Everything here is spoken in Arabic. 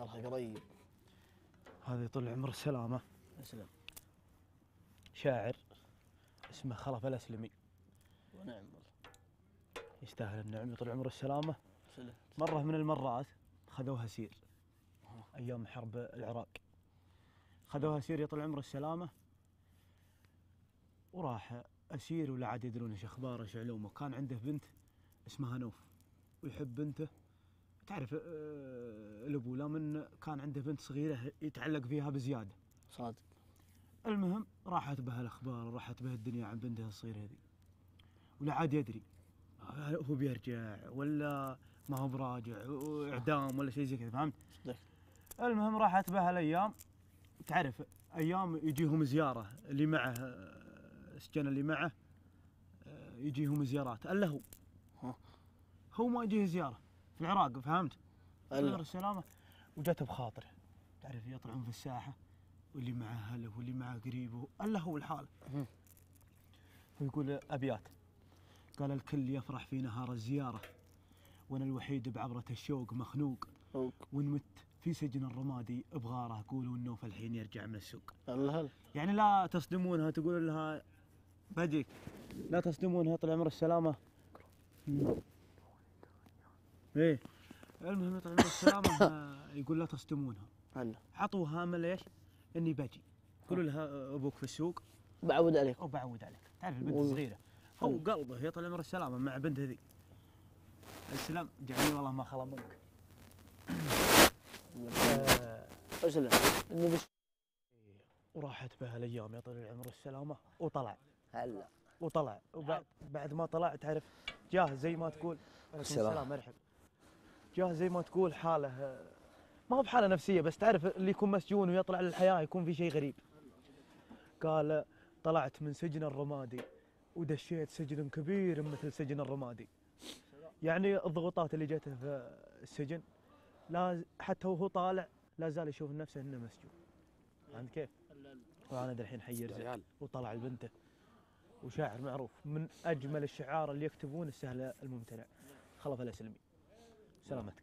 الله قريب. هذا طول العمر السلامة. اسلم. شاعر اسمه خلف الأسلمي. ونعم والله. يستاهل النعم طول العمر السلامة. سلم. مرة من المرات خذوها سير أيام حرب العراق. خذوها سير يا طول العمر السلامة، وراح أسير ولا عاد يدرون إيش أخباره إيش علومه. كان عنده بنت اسمها نوف ويحب بنته. تعرف الأبو لمن كان عنده بنت صغيرة يتعلق فيها بزيادة. صادق. المهم راحت بها الأخبار وراحت بها الدنيا عن بنته الصغيرة هذه، ولا عاد يدري هو بيرجع ولا ما هو براجع، إعدام ولا شيء زي كذا، فهمت؟ صدق. المهم راحت بها الأيام. تعرف أيام يجيهم زيارة اللي معه، السجن اللي معه يجيهم زيارات، إلا هو ما يجيه زيارة في العراق، فهمت؟ غير السلامة. وجت بخاطره، تعرف يطلعون في الساحة واللي معه أهله واللي معه قريبه، إلا هو الحال. ويقول أبيات، قال الكل يفرح في نهار الزيارة، وأنا الوحيد بعبرة الشوق مخنوق، وإن مت في سجن الرمادي بغاره، قولوا النوف الحين يرجع من السوق. الله. يعني لا تصدمونها، تقول لها بجيك، لا تصدمونها طول عمر السلامة. ايه المهم طول عمر السلامة يقول لا تصدمونها. هلا. عطوها امل ايش؟ اني بجي. قولوا لها ابوك في السوق بعود عليك. او بعود عليك. تعرف البنت صغيرة، هو قلبه يا طول عمر السلامة مع بنت ذي. السلام جعلني والله ما خلا منك. اسلم. وراحت بها الايام يا طويل العمر السلامة، وطلع. هلا. وطلع وبعد ما طلع تعرف جاه زي ما تقول السلام مرحب، جاه زي ما تقول حاله ما هو بحاله نفسيه، بس تعرف اللي يكون مسجون ويطلع للحياه يكون في شيء غريب. قال طلعت من سجن الرمادي ودشيت سجن كبير مثل سجن الرمادي. يعني الضغوطات اللي جته في السجن لا حتى وهو طالع لا زال يشوف نفسه انه مسجون. فهمت كيف؟ وانا الحين حي يرجع وطلع لبنته، وشاعر معروف من اجمل الشعار اللي يكتبون السهل الممتنع، خلف الأسلمي. سلامتك.